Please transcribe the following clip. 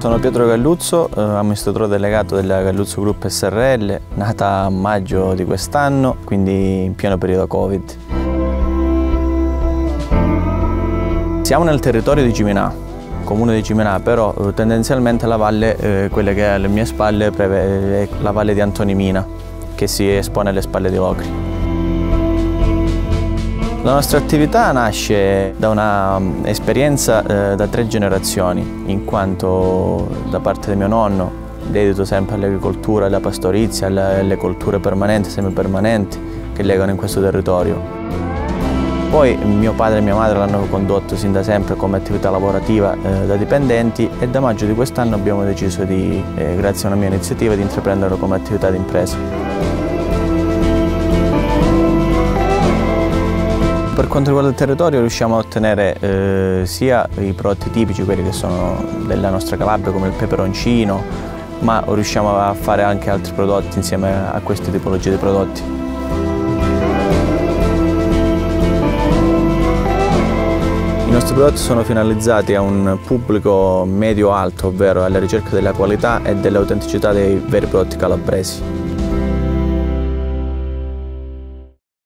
Sono Pietro Galluzzo, amministratore delegato della Galluzzo Group SRL, nata a maggio di quest'anno, quindi in pieno periodo Covid. Siamo nel territorio di Ciminà, comune di Ciminà, però tendenzialmente la valle, quella che è alle mie spalle, è la valle di Antonimina, che si espone alle spalle di Locri. La nostra attività nasce da un'esperienza da 3 generazioni, in quanto da parte di mio nonno, dedito sempre all'agricoltura, alla pastorizia, alle colture permanenti e semipermanenti che legano in questo territorio. Poi mio padre e mia madre l'hanno condotto sin da sempre come attività lavorativa da dipendenti e da maggio di quest'anno abbiamo deciso grazie a una mia iniziativa, di intraprenderlo come attività di impresa. Per quanto riguarda il territorio riusciamo a ottenere sia i prodotti tipici, quelli che sono della nostra Calabria, come il peperoncino, ma riusciamo a fare anche altri prodotti insieme a queste tipologie di prodotti. I nostri prodotti sono finalizzati a un pubblico medio-alto, ovvero alla ricerca della qualità e dell'autenticità dei veri prodotti calabresi.